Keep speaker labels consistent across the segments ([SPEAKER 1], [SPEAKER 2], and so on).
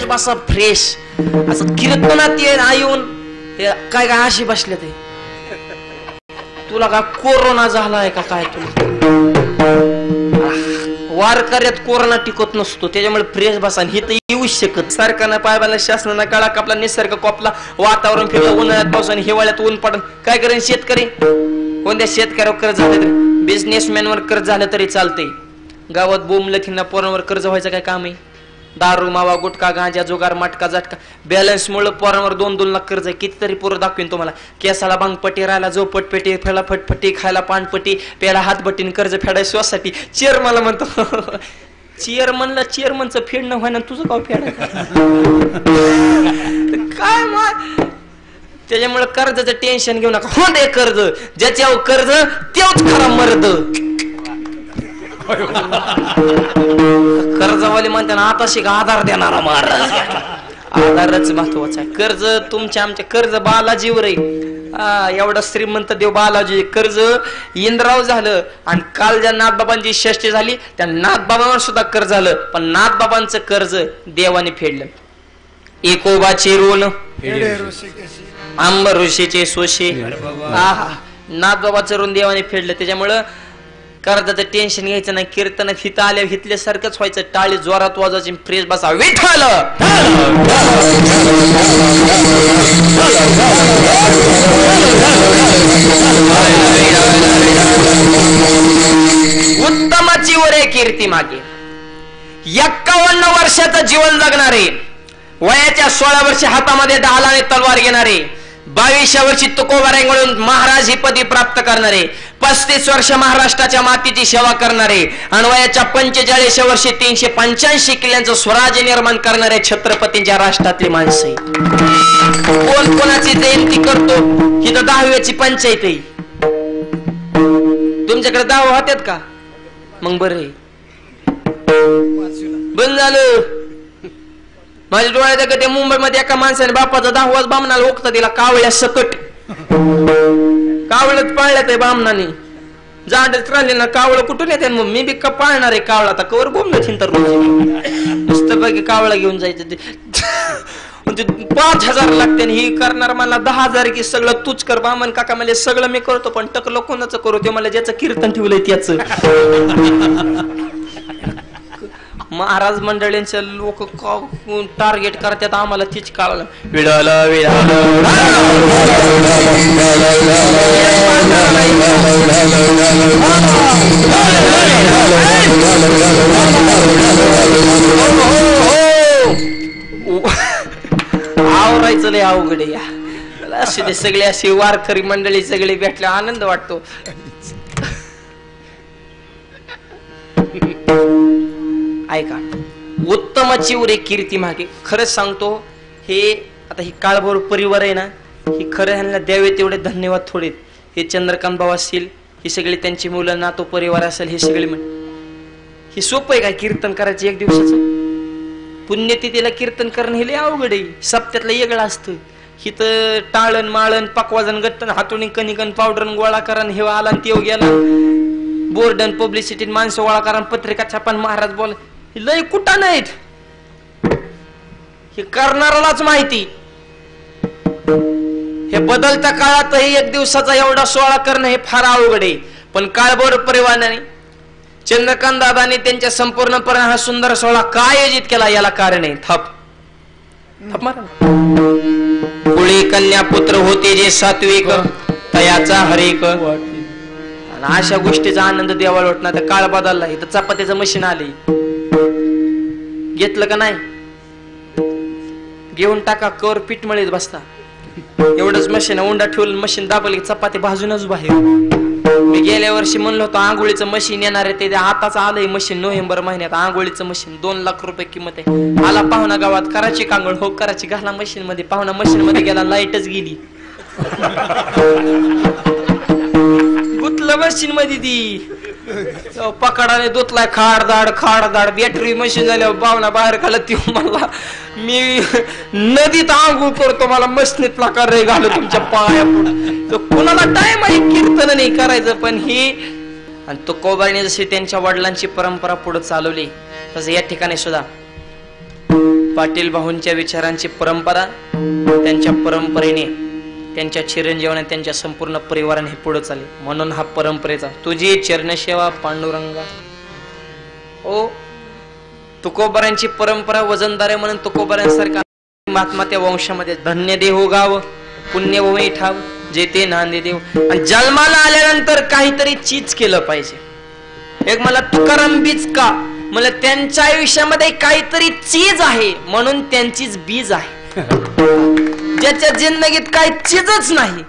[SPEAKER 1] बसा फ्रेश असं कीर्तनात येऊन काय काय अशी बसले ते तुला का कोरोना झालाय का काय तुला वारकऱ्यात कोरोना टिकत नसतो त्याच्यामुळे फ्रेश बसा ही तर येऊच शकत सरकारनं पायबाला शासनानं काळा कापला निसर्ग कोपला वातावरण फिरलं उन्हाळ्यात पावसाने हिवाळ्यात ऊन पडन काय करेन शेतकरी कोणत्या शेतकऱ्यावर कर्ज झालं तरी बिझनेसमॅनवर कर्ज झालं तरी चालतंय गावात बोंबलथींना पोरांवर कर्ज व्हायचं काय काम आहे दारू मावा गुटखा गांजा जुगार मटका झटका बॅलन्स मुळे पोरांवर 2-2 लाख कर्ज आहे कितीतरी पोरं दाखवीन तुम्हाला केसाला बांगपट्टी राहायला झोपटपेटी फेला फटफटी खायला पानपट्टी प्याला हातभट्टीने कर्ज फेडाय स्वसाठी चेअर मला म्हणतो चेअरमनला चेअरमनचं फेडणं व्हायना तुझं गाव फेडाय काय मग त्याच्यामुळे कर्जाचं टेन्शन घेऊ नका हो दे कर्ज ज्याच्यावर कर्ज तेच खरा मर्द कर्जवाले म्हणते ना आता शिक आधार देणारा महाराज आधारच महत्वाचा आहे कर्ज तुमच्या आमच्या कर्ज बालाजीवर आहे एवढा श्रीमंत देव बालाजी कर्ज इंद्राव झालं आणि काल ज्या नाथबाबांची षष्ठी झाली त्या नाथबाबांवर सुद्धा कर्ज झालं पण नाथबाबांचं कर्ज देवाने फेडलं एकोबाचे ऋण आंब ऋषीचे सोशे नाथबाबाचं ऋण देवाने फेडलं त्याच्यामुळं कर्जाचं टेन्शन घ्यायचं नाही कीर्तनात हित आल्या हितल्यासारखंच व्हायचं टाळी जोरात वाजायची फ्रेश बसा विठ्ठल उत्तमाची वरे कीर्ती मागे 51 वर्षाचं जीवन जगणारे वयाच्या 16 वर्षी हातामध्ये ढालाने तलवार घेणारे 22व्या वर्षी तुकोबारांकडून महाराज ही पदी प्राप्त करणारे 35 वर्ष महाराष्ट्राच्या मातीची सेवा करणारे आणि वयाच्या 45व्या वर्षी 385 किल्ल्यांचं स्वराज्य निर्माण करणारे छत्रपतींच्या राष्ट्रातली माणसं कोण कोणाची जयंती करतो ही तर 10व्याची पंचायत आहे तुमच्याकडे 10 होत्यात का मग बरं बंद झालं माझ्या डोळ्यात का ते मुंबईमध्ये एका माणसाने बापाचा 10वाच बामणाला ओकता दिला कावळ्या सकट कावळत पाळल्यात बामणाने जांडच राहिले ना कावळ कुठून येते मग मी बी का पाळणार आहे कावळा आता कवर बोंबलं चिंतर नुसतं पैकी कावळा घेऊन जायचं ते 5000 लागते ही करणार मला 10,000 की सगळं तूच कर बामन काका मला सगळं मी करतो पण टकलं कोणाचं करू ते मला ज्याचं कीर्तन ठेवलंय त्याच महाराज मंडळींचे लोक टार्गेट करतात आम्हाला तीच काळाला विळाला आवरायचं लय अवघड या असे सगळे अशी वारकरी मंडळी सगळे भेटल्या आनंद वाटतो ऐका उत्तमाची उरे कीर्ती मागे खरंच सांगतो हे आता ही काळभोर परिवार आहे ना ही खरं ह्यांना द्यावे तेवढे धन्यवाद थोडे हे चंद्रकांत भाऊ असतील ही सगळी त्यांची मुलं नातो परिवार असेल हे सगळे हे सोपं आहे काय कीर्तन करायचं एक दिवसाचं पुण्यतिथीला कीर्तन करणं हे लय अवघड आहे सप्त्यातलं वेगळं असतं हिथं टाळण माळण पकवाजन गट्टन हातोणी कणिकन पावडर गोळा करण हे आला ते गेला बोर्डन पब्लिसिटी माणसं गोळा करा पत्रिका छापन महाराज बोल लय कुठा नाहीत हे करणारालाच माहिती हे बदलत्या काळातही एक दिवसाचा एवढा सोहळा करणं हे फार अवघड आहे पण काळभोर परिवाराने चंद्रकांत दादाने त्यांच्या संपूर्णपणे हा सुंदर सोहळा का आयोजित केला याला कारण आहे थप कुळी कन्या पुत्र होते जे सात्विक तयाचा हरिक आणि अशा गोष्टीचा आनंद देवाला वाटणार तर काळ बदलला इथं चपात्याचं मशीन आले घेतलं का नाही घेऊन टाका कवर पीठ मळीत बसता एवढंच मशीन उंडा ठेवलं मशीन दाबली चपाती भाजूनच बाहेर मी गेल्या वर्षी म्हणलो होतो आंघोळीचं मशीन येणार आहे ते आताच आलंय मशीन नोव्हेंबर महिन्यात आंघोळीचं मशीन 2 लाख रुपये किंमत आहे आला पाहुणा गावात कराची कांगोळ हो कराची घाला मशीन मध्ये पाहुणा मशीन मध्ये गेला लाईटच गेली गुतलं मशीन मध्ये ती पकडाने धुतलाय खाडदाड बॅटरी मशीन झाल्यावर पाहुणा बाहेर खाला ती मला मी नदीत आंघोळ करतो मला मशनीतला का रे घालू तुमच्या पाया पुढे कुणाला टाइम आहे कीर्तन नाही करायचं पण ही आणि तो कोबाईने जशी त्यांच्या वडिलांची परंपरा पुढे चालवली तसं या ठिकाणी सुद्धा पाटील भाऊंच्या विचारांची परंपरा, त्यांच्या परंपरेने, त्यांच्या चिरंजीवाने, त्यांच्या संपूर्ण परिवाराने पुढे चालले. म्हणून हा परंपरेचा तुझी चरणसेवा पांडुरंगा. ओ तुकोबारांची परंपरा वजनदार आहे म्हणून तुकोबारांसारखा महात्मा त्या वंशामध्ये. धन्य देहो गाव पुण्यभूमी ठाव जे ते नांदे देव. आणि जन्माला आल्यानंतर काहीतरी चीज केलं पाहिजे. एक मला तुकाराम बीज का, मला त्यांच्या आयुष्यामध्ये काहीतरी चीज आहे म्हणून त्यांचीच बीज आहे. ज्याच्या जिंदगीत काही चीजच नाही,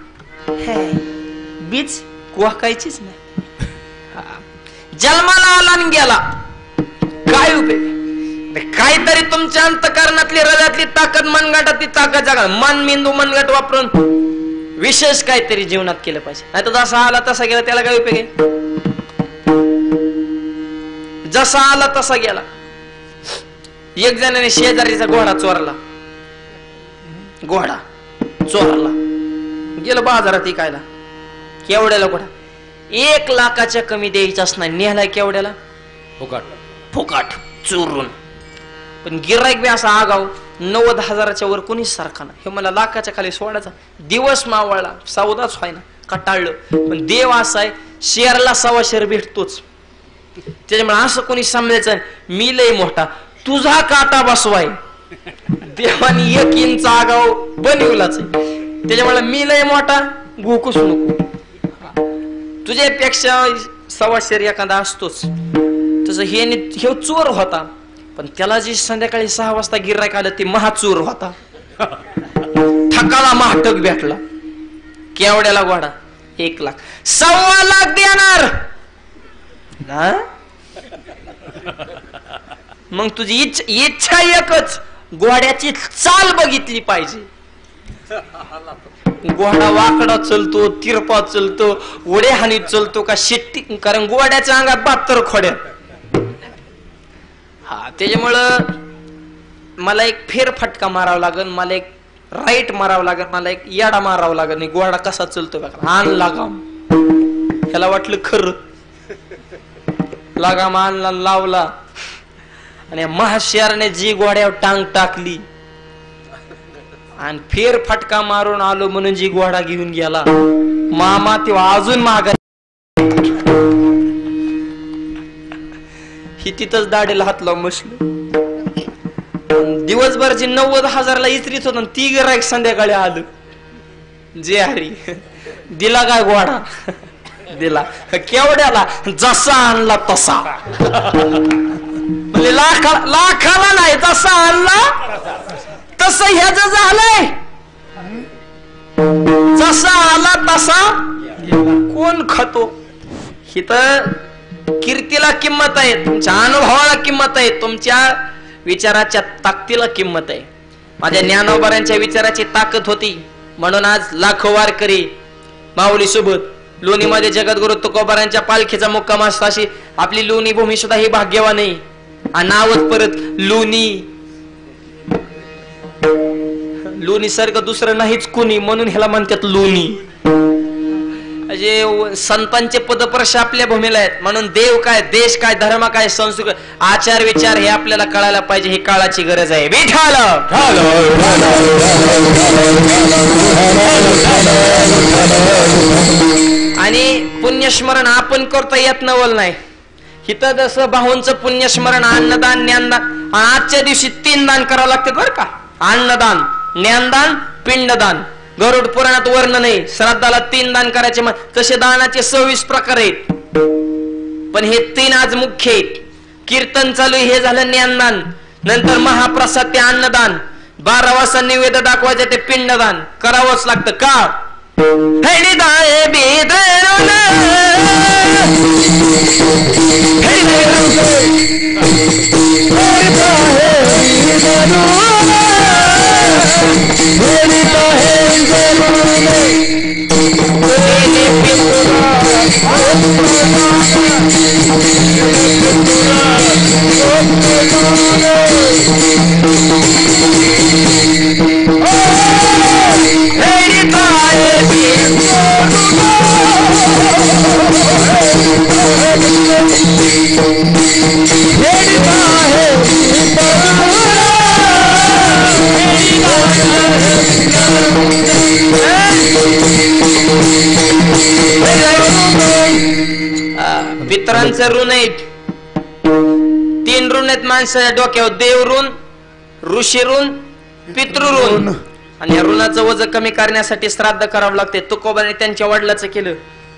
[SPEAKER 1] बीज कुहाकायचीच नाही. जन्माला आला आणि गेला काय उपयोग. काहीतरी तुमच्या अंतःकरणातली हृदयातली ताकद, मनगटातली ताकद जागा, मन मेंदू मनगट वापरून विशेष काहीतरी जीवनात केलं पाहिजे. नाही तर जसा आला तसा गेला त्याला काय उपयोग आहे. जसा आला तसा गेला. एक जणाने शेजारीचा घोडा चोरला, घोडा चोरला, गेलं बाजारात विकायला. केवढ्याला घोडा? 1 लाखाच्या कमी द्यायचाच नाही. नेहला केवढ्याला? फुकाट. फुकाट चोरून. पण गिराईक बी असा आगाव, 90,000च्या वर कोणीच सारखा ना. हे मला लाखाच्या खाली सोडायचा. दिवस मावळला, सौदाच व्हायना, कटाळलं. पण देव असा आहे, शेअरला 1.25 शेअर भेटतोच. त्याच्यामुळे असं कोणी समजायचं मी लय मोठा, तुझा काटा बसवाय. देवानी 1 इंच आगाव बनवलाच आहे. त्याच्यामुळे मी लय मोठा, गोकुस नको. तुझ्यापेक्षा 1.25 शेअर एखादा असतोच. तसं हे चोर होता, पण त्याला जी संध्याकाळी 6 वाजता गिर्हाईक आलं ते महाचोर होता. ठकाला महाटक भेटला. केवढ्याला घोडा? 1 लाख. 1.25 लाख देणार ना. मग तुझी इच्छा एकच, घोड्याची चाल बघितली पाहिजे. घोडा वाकडा चलतो, तिरपा चलतो, उड्या हानीत चलतो का शिट्टी, कारण घोड्याच्या अंगात 72 खोड्या. हा, त्याच्यामुळं मला एक फेरफटका मारावा लागेल, मला एक राईट मारावं लागेल, मला एक याडा मारावा लागेल. नाही घोडा कसा चलतो बघा. आण लागाम. ह्याला वाटलं खरं. लागाम आणला, लावला, आणि महाशयाने जी घोड्यावर टांग टाकली आणि फेर फटका मारून आलो म्हणून जी घोडा घेऊन गेला मामा, तेव्हा अजून महाग ही तिथंच दाढीला हात लावून बसलो. दिवसभर जी 90,000ला इचरीत होत ती गिऱ्हाईक संध्याकाळी आलं. जे हरी दिला काय घोडा? दिला. केवढ्याला? जसा आणला तसा. म्हणजे लाखाला नाही, जसा आणला तसं ह्याच झालंय. जसा आला तसा कोण खातो? हिथं कीर्तीला किंमत आहे, तुमच्या अनुभवाला किंमत आहे, तुमच्या विचाराच्या ताकदीला किंमत आहे. माझ्या ज्ञानोबारांच्या विचाराची ताकद होती म्हणून आज लाखो वारकरी माऊली सोबत लोणीमध्ये जगद्गुरु तुकोबारांच्या पालखीचा मुक्काम असतो. अशी आपली लोणी भूमी सुद्धा ही भाग्यवान आहे. नावच परत लोणी. लोणी सारखं दुसरं नाहीच कोणी, म्हणून ह्याला म्हणतात लोणी. म्हणजे संतांचे पदपर्श आपल्या भूमीला आहेत. म्हणून देव काय, देश काय, धर्म काय, संस्कृती, आचार विचार हे आपल्याला कळायला पाहिजे. ही काळाची गरज आहे. विठ्ठल. आणि पुण्यस्मरण आपण करता येत नवल नाही. इथं जसं भाऊंचं पुण्यस्मरण, अन्नदान, ज्ञानदान, आजच्या दिवशी 3 दान करावं लागते बरं का. अन्नदान, ज्ञानदान, पिंडदान. गरुड पुराणात वर्णन नाही. श्राद्धाला 3 दान करायचे. तसे दानाचे 26 प्रकार आहेत, पण हे 3 आज मुख्य आहेत. कीर्तन चालू हे झालं ज्ञानदान, नंतर महाप्रसाद ते अन्नदान, 12 वाजता निवेद दाखवायचं ते पिंडदान करावंच लागतं. का? पितरांचं ऋण आहेत. 3 ऋण आहेत माणसाच्या डोक्यावर, देव ऋण, ऋषी ऋण, पितृ ऋण. आणि या ऋणाचं वजन कमी करण्यासाठी श्राद्ध करावं लागते. तुकोबाने त्यांच्या वडिलाचं केलं.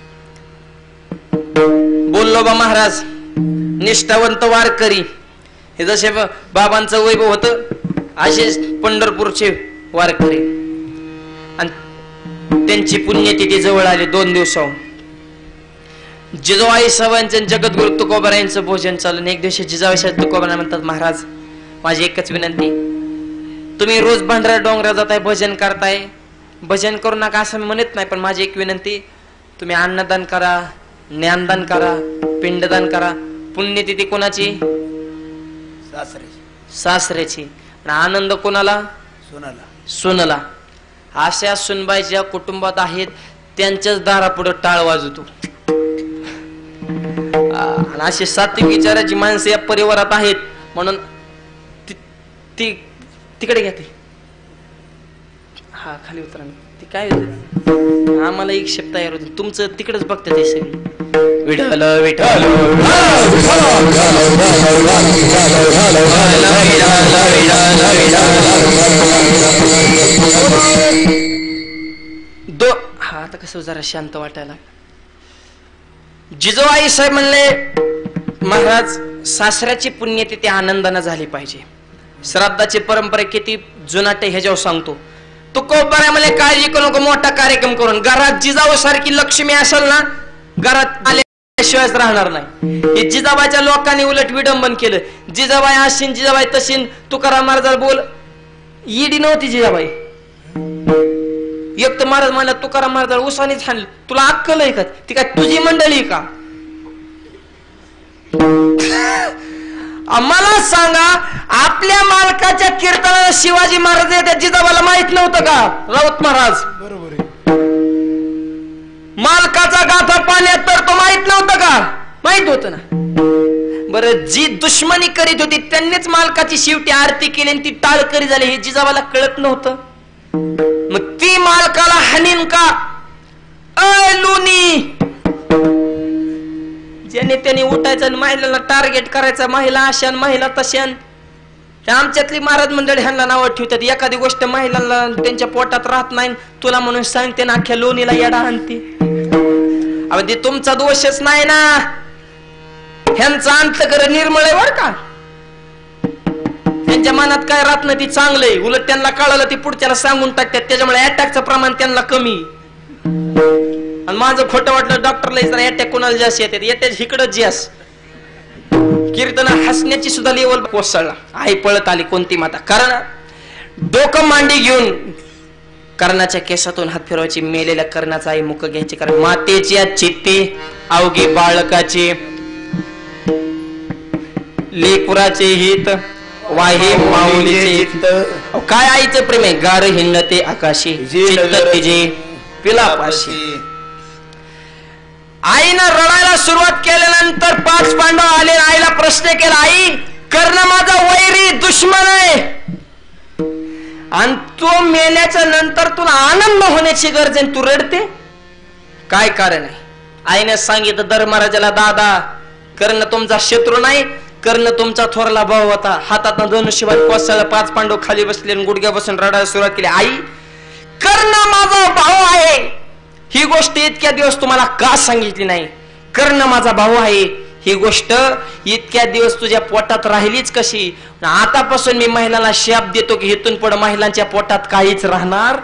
[SPEAKER 1] बोल्लोबा महाराज निष्ठावंत वारकरी, हे जसे बाबांचं वैभव होतं असेच पंढरपूरचे वारकरी. आणि त्यांची पुण्यतिथी जवळ आली 2 दिवसाहून. जिजाबाई साहेबांचं जगद्गुरु तुकोबारायांचं भोजन चालून एक दिवशी जिजाबाई साहेब तुकोबारा म्हणतात, महाराज माझी एकच विनंती, तुम्ही रोज भंडारा डोंगरात जाताय, भजन करताय, भजन करू नका असं मी म्हणत नाही, पण माझी एक विनंती, तुम्ही अन्नदान करा, ज्ञानदान करा, पिंडदान करा. पुण्यतिथी कोणाची? सासऱ्याची. आनंद कोणाला? सुनला. अशा सुनबाई ज्या कुटुंबात आहेत त्यांच्याच दारापुढे टाळ वाजवतो. अशी सात्विक विचाराची माणसं या परिवारात आहेत म्हणून ती तिकडे घ्या. ती हा खाली उतरा. ती काय आम्हाला एक शब्द तयार होते, तुमचं तिकडेच बघतात हे सगळे. विठ्ठल विठ्ठल हा आता कसं जरा शांत वाटायला. जिजाबाई साहेब म्हणले, महाराज सासऱ्याची पुण्यतिथी आनंदाने झाली पाहिजे. श्राद्धाची परंपरा किती जुनाट ह्याच्यावर सांगतो. तुकोबारा म्हणले, काळजी करू नको, मोठा कार्यक्रम करून घरात जिजाऊ सारखी लक्ष्मी असेल ना, घरात आल्याशिवाय राहणार नाही. हे जिजाबाईच्या लोकांनी उलट विडंबन केलं. जिजाबाई अशीन, जिजाबाई तशीन. तुकाराम महाराज बोल, ईडी नव्हती जिजाबाई. एक तर महाराज म्हणला, तुकाराम महाराज उसानीच हाणलं. तुला अक्कल आहे का? ती काय तुझी मंडळी का? मला सांगा, आपल्या मालकाच्या कीर्तनाला शिवाजी महाराज त्या जिजाबाईला माहित नव्हतं का? राऊत महाराज बरोबर आहे. मालकाचा गाथा पाण्यात तर तो माहित नव्हतं का? माहित होतं ना. बरं, जी दुश्मनी करीत होती त्यांनीच मालकाची शेवटी आरती केली आणि ती टाळकरी झाली हे जिजाबाईला कळत नव्हतं. मग ती मालकाला हानीन का? लुनी ज्याने त्यांनी उठायचं आणि महिलांना टार्गेट करायचं, महिला अशा महिला तशा. आमच्यातली महाराज मंडळी ह्यांना नावं ठेवतात. एखादी गोष्ट महिलांना त्यांच्या पोटात राहत नाही, तुला म्हणून सांगते ना, अख्ख्या लोणीला येडा आणते. अगदी तुमचा दोषच नाही ना, ह्यांचा अंतःकर निर्मळ आहे बर का. त्यांच्या मनात काय राहत नाही ती चांगलंय, उलट त्यांना कळलं ती पुढच्याला सांगून टाकतात. त्याच्यामुळे अटॅकचं प्रमाण त्यांना कमी. आणि माझं खोटं वाटलं डॉक्टरला अटॅक कोणाला जास्त येतात, अटॅक इकडंच जास्त. कीर्तन हसण्याची सुद्धा लेवल कोसळला. आई पळत आली कोणती माता, कारण डोकं मांडी घेऊन कर्णाच्या केसातून हात फिरवायची, मेलेल्या कर्णाचा आई मुख घ्यायची. कारण मातेची चित्ते अवघी बाळकाचे, लेकुराचे हित वाहे माऊलीचे हित. काय आईचं प्रेम आहे, गार हिंडते आकाशी, चित्त तिजे पिलापाशी. आईनं रडायला सुरुवात केल्यानंतर 5 पांडव आले. आईला प्रश्न केला, आई कर्ण माझा वैरी दुश्मन आहे आणि तो मेल्याच्या नंतर तुला आनंद होण्याची गरज आहे, तू रडते, काय कारण आहे? आईने सांगितलं धर्मराजाला, दादा कर्ण तुमचा शत्रू नाही, कर्ण तुमचा थोरला भाऊ होता. हातात धनुष्यबाण कोसळला, 5 पांडव खाली बसले आणि गुडघ्या बसून रडायला सुरुवात केली. आई कर्ण माझा भाऊ आहे, ही गोष्ट इतक्या दिवस तुम्हाला का सांगितली नाही? कर्ण माझा भाऊ आहे ही गोष्ट इतक्या दिवस तुझ्या पोटात राहिलीच कशी? आतापासून मी महिलांना शाप देतो की इथून पुढे महिलांच्या पोटात काहीच राहणार.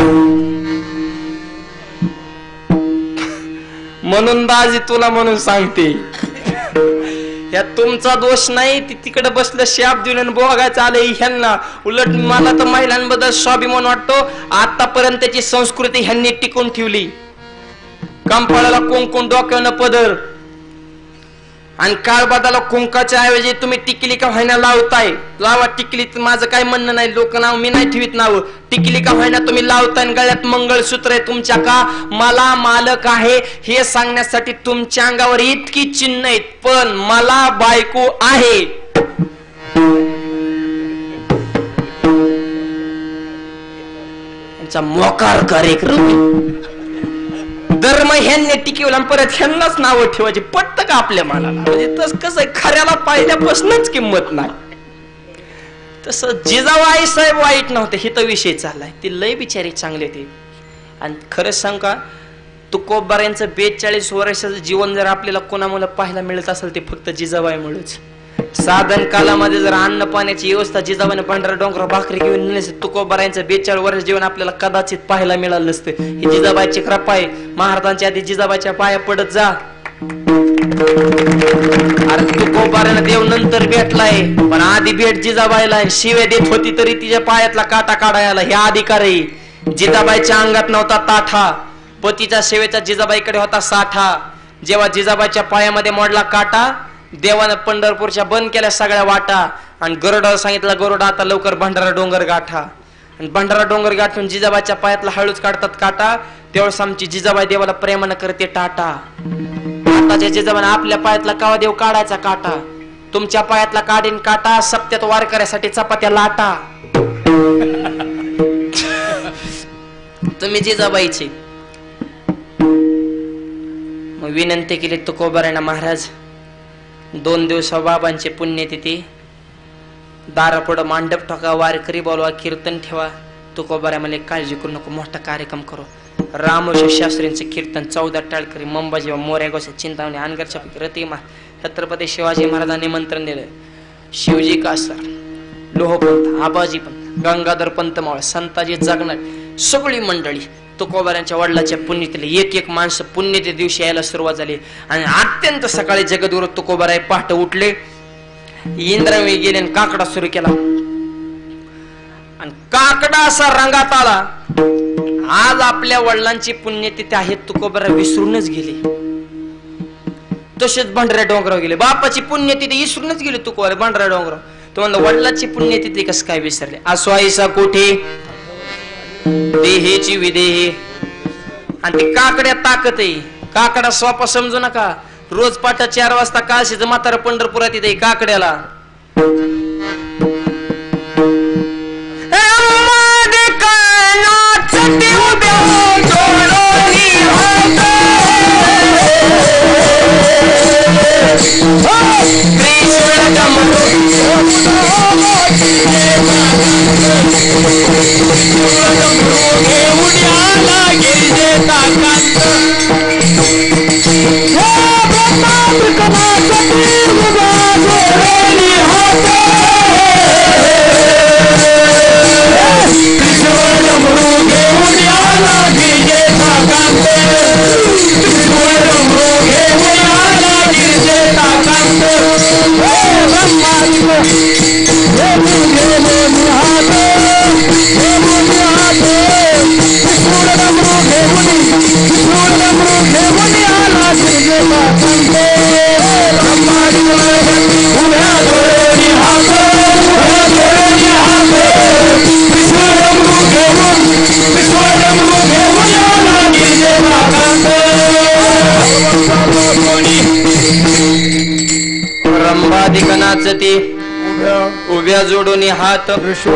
[SPEAKER 1] म्हणून दाजी तुला म्हणून सांगते, या तुमचा दोष नाही, ती तिकडे बसलं शाप देऊन बोगायचं आलंय ह्यांना. उलट मला तर महिलांबद्दल स्वाभिमान वाटतो. आतापर्यंतची संस्कृती ह्यांनी टिकून ठेवली. कंपाळाला कुंकुम, डोक्यानं पदर, आणि काळबादाला कुंकाच्या ऐवजी तुम्ही टिकली का व्हायना लावताय. लावा टिकली, माझं काय म्हणणं नाही, लोक नाव मी नाही ठेवीत नाव. टिकली का व्हायना तुम्ही लावताय. गळ्यात मंगळसूत्र आहे तुमच्या का? मला मालक आहे हे सांगण्यासाठी तुमच्या अंगावर इतकी चिन्ह आहेत, पण मला बायको आहे. यांचा मोकार कार्यक्रम. धर्म ह्यांनी टिकवला परत ह्यांनाच नाव ठेवायची. पटतं का आपल्या मनाला? म्हणजे तस कसं आहे, खऱ्याला पाहिल्यापासूनच किंमत नाही. तसं जिजाऊ आई साहेब वाईट नव्हते, हे तर विषय चाललाय. ते लय बिचारी चांगले होते. आणि खरंच सांग का, तुकोबार यांचं 42 वर्षाचं जीवन जर आपल्याला कोणामुळे पाहायला मिळत असेल ते फक्त जिजाबाईमुळेच. साधन कालामध्ये जर अन्न पाण्याची व्यवस्था जिजाबाईने भंडारा डोंगर भाकरी घेऊन नसते, तुकोबार यांचं 42 वर्ष जीवन आपल्याला कदाचित पाहायला मिळालं नसतं. ही जिजाबाईची कृपा आहे. महाराजांच्या आधी जिजाबाईच्या पाया पडत जा. अरे तुकोबारानं देव नंतर भेटलाय, पण आधी भेट जिजाबाईला. शिव्या देत होती तरी तिच्या पायातला काटा काढायला हे अधिकार आहे. जिजाबाईच्या अंगात नव्हता ताठा, पतीच्या सेवेचा जिजाबाईकडे होता साठा. जेव्हा जिजाबाईच्या पायामध्ये मोडला काटा, देवानं पंढरपूरच्या बंद केल्या सगळ्या वाटा. आणि गरुडाला सांगितलं, गरुडा आता लवकर भंडारा डोंगर गाठा. आणि भंडारा डोंगर गाठून जिजाबाईच्या पायातला हळूच काढतात काटा. तेवढंच आमची जिजाबाई देवाला प्रेमानं करते टाटा. आताच्या जिजाबाईने आपल्या पायातला कावा देव काढायचा काटा. तुमच्या पायातला काढीन काटा, सप्त्यात वारकऱ्यासाठी चपात्या लाटा. तुम्ही जिजाबाईची मग विनंती केली तुकोबारायना, महाराज 2 दिवस बाबांची पुण्यतिथी, दारापुढं मांडप ठोका, वारकरी बोलवा, कीर्तन ठेवा. तुकोबाराय म्हणले, काळजी करू नको, मोठा कार्यक्रम करू. रामोशी शास्त्रींचं कीर्तन, 14 टाळकरी, मंबाजी मोऱ्या गोसा, चिंतामणी, अनगरच्या रतिमा, छत्रपती शिवाजी महाराजांनी निमंत्रण दिलं. शिवजी कासर, लोहपंथ, आबाजी पंथ, गंगाधर पंत मावळ, संताजी जगणार, सगळी मंडळी तुकोबारांच्या वडिलाच्या पुण्यतिथीला एक माणसं पुण्यतिथी दिवशी यायला सुरुवात झाली. आणि अत्यंत सकाळी जगद्गुरु तुकोबाराय पहाटे उठले, इंद्रायणी गेले आणि काकडा सुरू केला. आणि काकडा असा रंगात आला. आज आपल्या वडिलांची पुण्यतिथी आहे, तुकोबाराय विसरूनच गेले. तसेच भंडारा डोंगरावर गेले. बापाची पुण्यतिथी विसरूनच गेले तुकोबाराय भंडारा डोंगरावर. तो म्हणतो, वडिलांची पुण्यतिथी कसं काय विसरले? आसवाईसा कोठे देहेची विदेही. आणि ती काकड्या ताकत आहे. काकडा सोपा समजू नका. रोज पाठ 4 वाजता काशीचं म्हातारा पंढरपुरात येते काकड्याला. रंभाधिकनाचती उभ्या जोडून हात,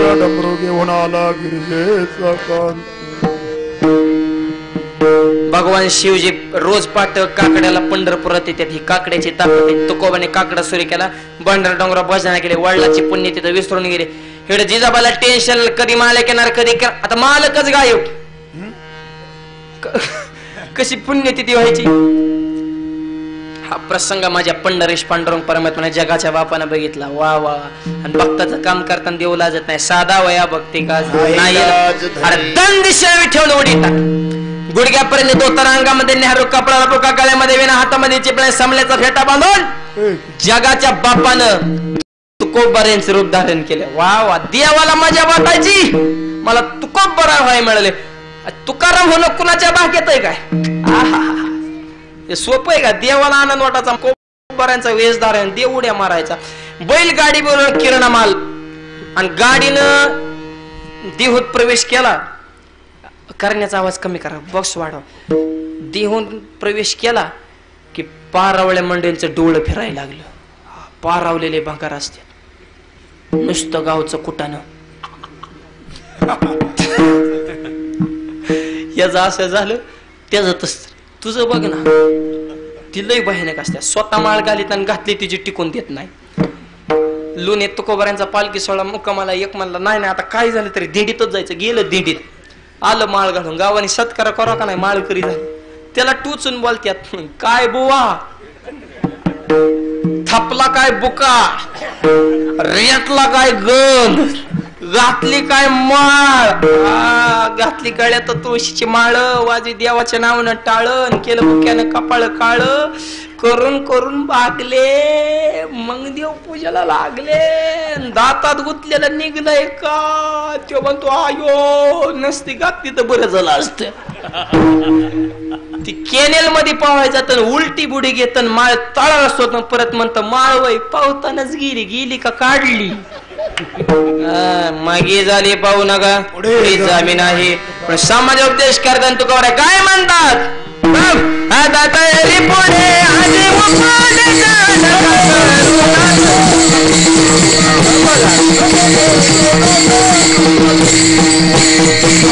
[SPEAKER 1] भगवान शिवजी रोज पाठ काकड्याला पंढरपुरात येतात. ही काकड्याची ताकद आहे. तुकोबाने काकडा सुरू केला, भंडारा डोंगरा भजना केले, वडिलाची पुण्यतिथी विसरून गेले. एवढे जिजाबाला टेन्शन, कधी मालक येणार, कधी आता मालकच गायब. कशी पुण्यतिथी व्हायची? हा प्रसंग माझ्या पंढरीश पांडुरंग परमात्म्याने जगाच्या बापाने बघितला. वा वा. आणि भक्ताचं काम करताना देऊ लाजत नाही. साधा वया भक्ती का नाही. अरे दंडशिवाय ठेवलं उडी टाक. गुडघ्यापर्यंत धोतर, अंगामध्ये नेहरू, कपडा पोका, गळ्यामध्ये विना, हातामध्ये चिपळ्या, समल्याचा फेटा बांधून जगाच्या बापानं तुकोबारांचं रूप धारण केलं. वा वा. देवाला मजा वाटायची, मला तुकोबारा व्हाय मिळाले. तुकाराम होणं कुणाच्या भाग्यात आहे काय? हे सोपं आहे का? देवाला आनंद वाटायचा, तुकोबारांचा वेश धारण, देव उड्या मारायचा. बैलगाडी बरोबर किरणा माल. आणि गाडीनं देहूत प्रवेश केला. करण्याचा आवाज कमी करा, बॉक्स वाढवा. देहून प्रवेश केला की पारावळ्या मंडळींचं डोळं फिरायला लागलं. पारावलेले भंगार असते, नुसतं गावचं कुटानं. याच असं झालं, त्याच तुझं बघ ना, ती लय भयानक असते. स्वतः माळ घालीत आणि घातली तिची टिकून देत नाही. लोणी तुकोबाऱ्यांचा पालखी सोहळा मुक्कामाला एक म्हणला नाही आता काय झालं तरी दिंडीतच जायचं. गेलं दिंडीत, आलं माळ घालून, गावाने सत्कार करा का नाही, माळ करी झाली. त्याला टोचून बोलत्यात, काय बुवा थापला काय बुका, रेटला काय गंध, घातली काय माळ, घातली गळ्यात तुळशीची माळ, वाजी देवाच्या नावानं टाळण, केलं बुक्यानं कपाळ काळ, करून करून भागले, मग देव पूजेला लागले. दातात गुतलेलं निघलंय का, तो म्हणतो आयो नसती घातली तर बरं झालं असत. ती केनेल मध्ये पावायचा तर उलटी बुडी घेत माळ तळाला असतो, परत म्हणत माळ वय पावतानाच गेली का काढली. मागे झाली पाहू नका, पुढे जामीन आहे. पण समाज उपदेश करताना तुका काय म्हणतात, पुढे